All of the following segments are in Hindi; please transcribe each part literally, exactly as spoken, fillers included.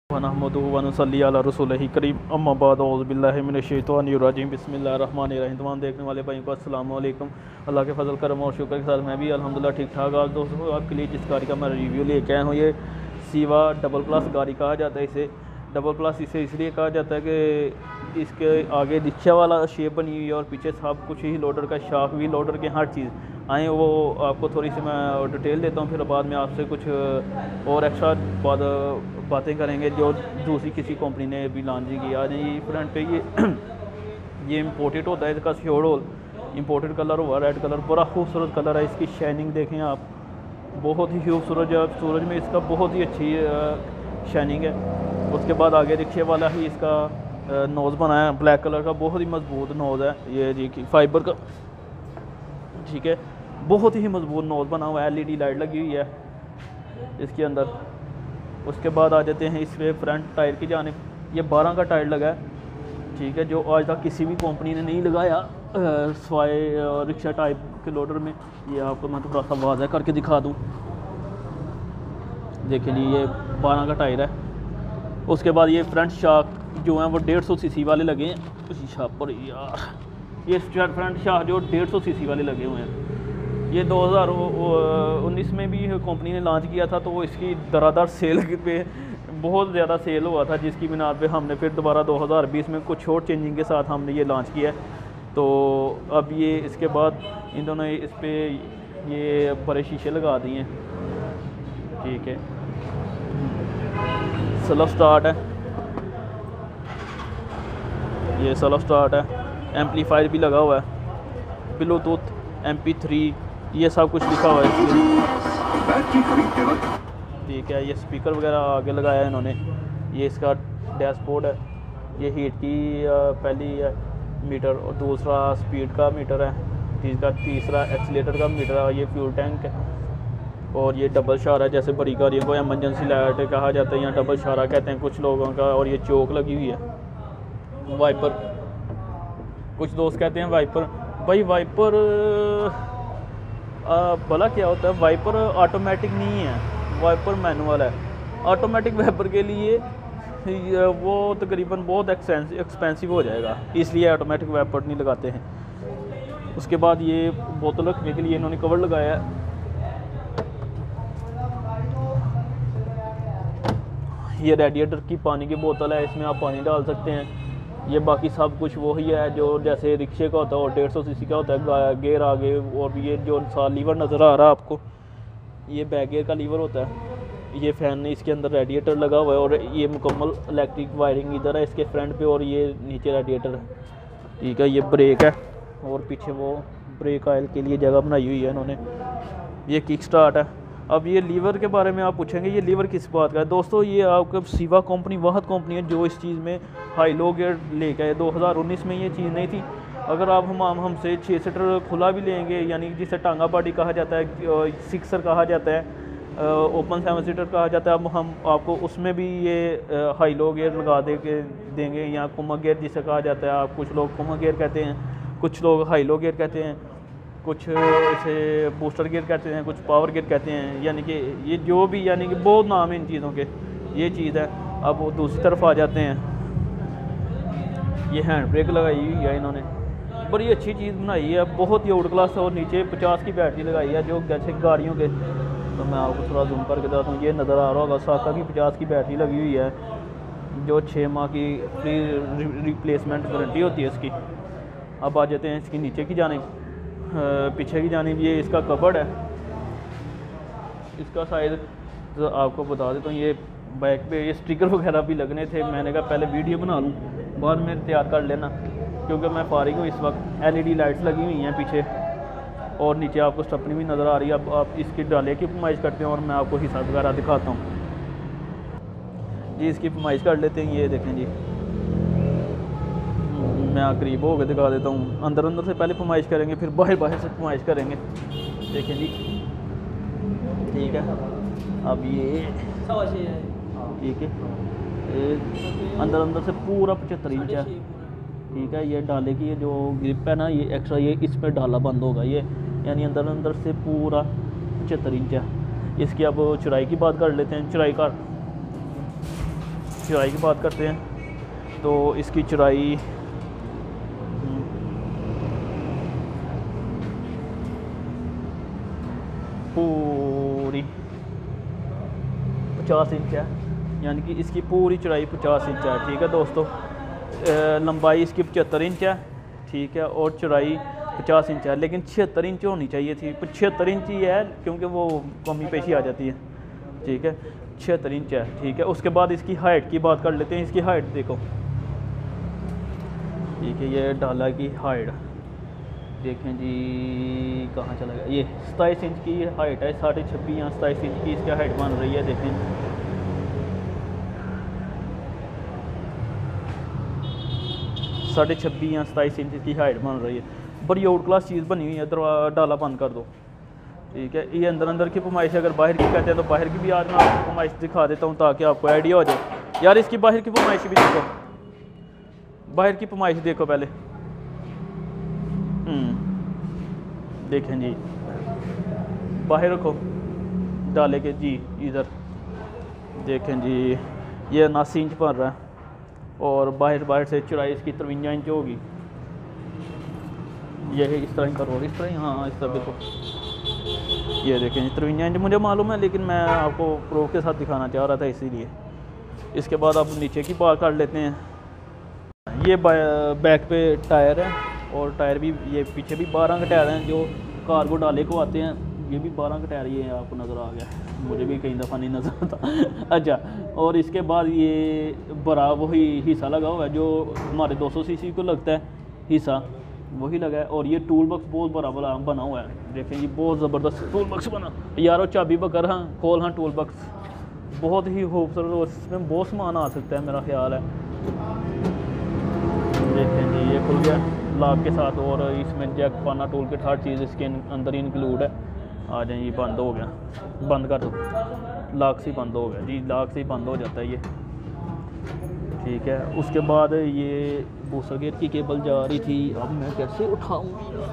वनहमदुहु वनुसल्ली अला रसूलिही करीम अम्मा बाद औज़ु बिल्लाहि मिनश्शैतानिर्रजीम बिस्मिल्लाहिर्रहमानिर्रहीम। तमाम देखने वाले भाइयों को अस्सलाम वालेकुम। अल्लाह के फजल करम और शुक्र के साथ मैं भी अल्हम्दुलिल्लाह ठीक ठाक। आज दोस्तों आपके लिए जिस गाड़ी का मैं रिव्यू लेके आया हूँ, ये सीवा डबल क्लास गाड़ी कहा जाता है। इसे डबल क्लास इसे इसलिए कहा जाता है कि इसके आगे रिक्शा वाला शेप बनी हुई है और पीछे सब कुछ ही लोडर का शाफ्ट भी लोडर के हर चीज़ आए, वो आपको थोड़ी सी मैं डिटेल देता हूँ, फिर बाद में आपसे कुछ और एक्स्ट्रा बाद बातें करेंगे जो दूसरी किसी कंपनी ने भी लॉन्च की। आज ये फ्रंट पे ये ये इम्पोर्टेड होता है, इसका श्योर होल इम्पोर्टेड कलर हुआ रेड कलर, बड़ा खूबसूरत कलर है। इसकी शाइनिंग देखें आप, बहुत ही खूबसूरत है। सूरज में इसका बहुत ही अच्छी शाइनिंग है। उसके बाद आगे रिक्शे वाला ही इसका नोज़ बनाया है ब्लैक कलर का, बहुत ही मजबूत नोज़ है ये जी की फाइबर का, ठीक है, बहुत ही मजबूत नोज़ बना हुआ है। एलईडी लाइट लगी हुई है इसके अंदर। उसके बाद आ जाते हैं इस पे फ्रंट टायर की जानिब, ये बारह का टायर लगा है, ठीक है, जो आज तक किसी भी कंपनी ने नहीं लगाया सवाए रिक्शा टाइप के लोडर में। ये आपको मैं थोड़ा सा वाज़ह करके दिखा दूँ, देखिए जी ये बारह का टायर है। उसके बाद ये फ्रंट शाक जो है वो डेढ़ सौ सी सी वाले लगे हैं शाप पर यार, ये फ्रंट शाक जो डेढ़ सौ सी सी वाले लगे हुए हैं। ये दो हज़ार उन्नीस में भी कंपनी ने लॉन्च किया था, तो वो इसकी दरादर सेल पे बहुत ज़्यादा सेल हुआ था, जिसकी बिना पे हमने फिर दोबारा दो हज़ार बीस में कुछ और चेंजिंग के साथ हमने ये लॉन्च किया। तो अब ये इसके बाद इन दोनों इस पर ये बड़े शीशे लगा दिए हैं, ठीक है। सेल्फ स्टार्ट है, ये सेल्फ स्टार्ट है। एम्पलीफायर भी लगा हुआ है, ब्लूटूथ एम पी थ्री ये सब कुछ लिखा हुआ है इसमें, ठीक है। ये स्पीकर वगैरह आगे लगाया है इन्होंने। ये इसका डैशबोर्ड है, ये हीट की पहली मीटर और दूसरा स्पीड का मीटर है, तीसरा तीसरा एक्सीलेटर का मीटर है। ये फ्यूल टैंक है और ये डबल शारा, जैसे बड़ी गाड़ियों को एमरजेंसी लाइट कहा जाता है, यहाँ डबल शारा कहते हैं कुछ लोगों का। और ये चौक लगी हुई है। वाइपर, कुछ दोस्त कहते हैं वाइपर, भाई वाइपर भला क्या होता है? वाइपर ऑटोमेटिक नहीं है, वाइपर मैनुअल है। ऑटोमेटिक वाइपर के लिए वो तकरीबन बहुत एक्सपेंसिव हो जाएगा, इसलिए ऑटोमेटिक वाइपर नहीं लगाते हैं। उसके बाद ये बोतल रखने के लिए इन्होंने कवर लगाया है। ये रेडिएटर की पानी की बोतल है, इसमें आप पानी डाल सकते हैं। ये बाकी सब कुछ वही है जो जैसे रिक्शे का होता है और डेढ़ सौ सी सी का होता है, गेयर आगे। और ये जो सा लीवर नज़र आ रहा है आपको, ये बैक गेयर का लीवर होता है। ये फ़ैन ने इसके अंदर रेडिएटर लगा हुआ है और ये मुकम्मल इलेक्ट्रिक वायरिंग इधर है इसके फ्रंट पे, और ये नीचे रेडिएटर है, ठीक है। ये ब्रेक है और पीछे वो ब्रेक ऑयल के लिए जगह बनाई हुई है इन्होंने। ये किक स्टार्ट है। अब ये लीवर के बारे में आप पूछेंगे ये लीवर किस बात का है? दोस्तों ये आपका सीवा कंपनी वह कंपनी है जो इस चीज़ में हाई लो गियर लेके आए। दो हज़ार उन्नीस में ये चीज़ नहीं थी। अगर आप हम हमसे छः सीटर खुला भी लेंगे, यानी जिसे टांगा बॉडी कहा जाता है, सिक्सर कहा जाता है, ओपन सेवन सीटर कहा जाता है, अब हम आपको उसमें भी ये हाई लो गियर लगा दे के देंगे, या कुमा गियर जिसे कहा जाता है। आप कुछ लोग कुमा गियर कहते हैं, कुछ लोग हाई लो गियर कहते हैं, कुछ इसे बूस्टर गियर कहते हैं, कुछ पावर गियर कहते हैं, यानी कि ये जो भी, यानी कि बहुत नाम है इन चीज़ों के। ये चीज़ है। अब वो दूसरी तरफ आ जाते हैं, ये हैंड ब्रेक लगाई हुई है इन्होंने, बड़ी अच्छी चीज़ बनाई है, बहुत ही आउट क्लास है। और नीचे पचास की बैटरी लगाई है, जो जैसे गाड़ियों के, तो मैं आपको थोड़ा जूम करके बताता हूँ। ये नज़र आ रहा होगा साका की पचास की बैटरी लगी हुई है, जो छः माह की फ्री रिप्लेसमेंट गारंटी होती है इसकी। अब आ जाते हैं इसकी नीचे की जानिब, पीछे की जानिब। ये इसका कबर्ड है, इसका साइज़ तो आपको बता देता हूँ। ये बैक पे ये स्टिकर वगैरह भी लगने थे, मैंने कहा पहले वीडियो बना लूँ बाद में तैयार कर लेना, क्योंकि मैं फारिग हूँ इस वक्त। एलईडी लाइट्स लगी हुई हैं पीछे, और नीचे आपको स्टपनी भी नज़र आ रही है। अब आप इसकी डाले की फरमाइश करते हैं और मैं आपको हिसाब वगैरह दिखाता हूँ जी। इसकी फरमाइश कर लेते हैं, ये देखें जी, मैं करीब हो गए दिखा देता हूँ। अंदर अंदर से पहले फरमाइश करेंगे, फिर बाहर बाहर से फरमाइश करेंगे, देखें जी, ठीक है। अब ये ठीक है, अंदर अंदर से पूरा पचहत्तर इंच है, ठीक है। ये डाले की ये जो ग्रिप है ना, ये एक्स्ट्रा ये इस पर डाला बंद होगा ये, यानी अंदर अंदर से पूरा पचहत्तर इंच है। इसकी अब चौड़ाई की बात कर लेते हैं। चौड़ाई का चौड़ाई की बात करते हैं तो इसकी चौड़ाई पूरी पचास इंच है, यानी कि इसकी पूरी चौड़ाई पचास इंच है। ठीक है दोस्तों, लंबाई इसकी पचहत्तर इंच है। ठीक है, और चौड़ाई पचास इंच है, लेकिन छिहत्तर इंच होनी चाहिए थी। छिहत्तर इंच ही है क्योंकि वो कमी पेशी आ जाती है। ठीक है, छिहत्तर इंच है। ठीक है, उसके बाद इसकी हाइट की बात कर लेते हैं। इसकी हाइट देखो, ठीक है, ये डाला की हाइट देखें जी, कहाँ चला गया, ये सताईस इंच की हाइट है। साढ़े छब्बीस या सताईस इंच की इसकी हाइट बन रही है। देखें साढ़े छब्बीस या सताईस इंच की हाइट बन रही है। बड़ी आउट क्लास चीज़ बनी हुई है। दरवा डाला बंद कर दो। ठीक है, ये अंदर अंदर की पमाइश, अगर बाहर की कहते हैं तो बाहर की भी आज मैं आपको पमाइश दिखा देता हूँ ताकि आपको आइडिया हो जाए। यार इसकी बाहर की पमाइश भी देखो, बाहर की पमाइश देखो पहले। देखें जी, बाहर रखो डाले के जी, इधर देखें जी, ये उनासी इंच बन रहा है और बाहर बाहर से चौड़ाई इसकी तिरवंजा इंच होगी। ये है इस तरह करो, इस तरह, हाँ इस तरह देखो, ये देखें जी तिरवंजा इंच मुझे मालूम है, लेकिन मैं आपको प्रूफ के साथ दिखाना चाह रहा था इसीलिए। इसके बाद आप नीचे की बात कर लेते हैं। ये बैक पे टायर है और टायर भी, ये पीछे भी बारह के टायर हैं जो कार्गो डाले को आते हैं। ये भी बारह का टायर, ये आपको नज़र आ गया, मुझे भी कई दफ़ा नहीं नज़र आता। अच्छा, और इसके बाद ये बड़ा वही हिस्सा लगा हुआ है जो हमारे दो सौ सीसी को लगता है, हिस्सा वही लगा है। और ये टूल बॉक्स बहुत बड़ा बड़ा बना हुआ है। देखें ये बहुत ज़बरदस्त टूल बॉक्स बना यारो, चाबी बकर, हाँ खोल, हाँ टूल बॉक्स बहुत ही खूबसूरत और इसमें बहुत सामान आ सकता है मेरा ख्याल है। देखें जी, ये खुल गया लॉक के साथ और इसमें जैक पाना, टूल किट, हर चीज़ इसके अंदर ही इंक्लूड है। आ जाए, ये बंद हो गया, बंद कर दो, लॉक से बंद हो गया जी, लॉक से बंद हो जाता है ये। ठीक है, उसके बाद ये बूस्टर गेट की केबल जा रही थी, अब मैं कैसे उठाऊँ,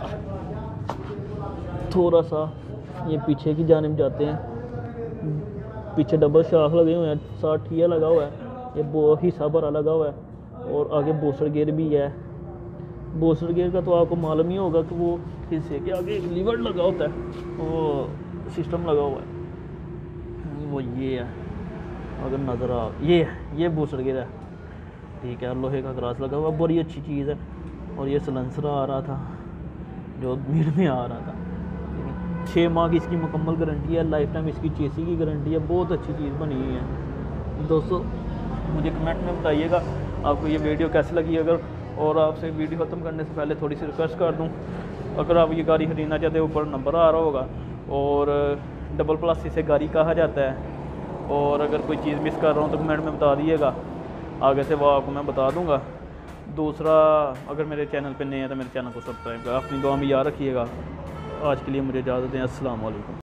थोड़ा सा ये पीछे की जानिब जाते हैं। पीछे डबल शाख लगे हुए हैं, साथ ठिया लगा हुआ है, ये वो हिस्सा भरा लगा हुआ है और आगे बूस्टर गेयर भी है। बूस्टर गेयर का तो आपको मालूम ही होगा कि वो हिस्से के आगे लीवर लगा होता है, वो सिस्टम लगा हुआ है, वो ये है, अगर नज़र आ, ये है, ये बूस्टर गेयर है। ठीक है, लोहे का ग्रास लगा हुआ, बड़ी अच्छी चीज़ है। और ये सलेंसर आ रहा था जो भीड़ में आ रहा था। छः माह की इसकी मुकम्मल गारंटी है, लाइफ टाइम इसकी चेसी की गारंटी है। बहुत अच्छी चीज़ बनी हुई है दोस्तों। मुझे कमेंट में बताइएगा आपको ये वीडियो कैसी लगी। अगर और आपसे वीडियो ख़त्म करने से पहले थोड़ी सी रिक्वेस्ट कर दूं, अगर आप ये गाड़ी खरीदना चाहते हो, ऊपर नंबर आ रहा होगा और डबल प्लस इसे गाड़ी कहा जाता है। और अगर कोई चीज़ मिस कर रहा हूँ तो कमेंट में बता दिएगा, आगे से वो आपको मैं बता दूँगा। दूसरा, अगर मेरे चैनल पर नए हैं तो मेरे चैनल को सब्सक्राइब करें। अपनी दुआ में याद रखिएगा। आज के लिए मुझे इजाज़त दें। अस्सलाम वालेकुम।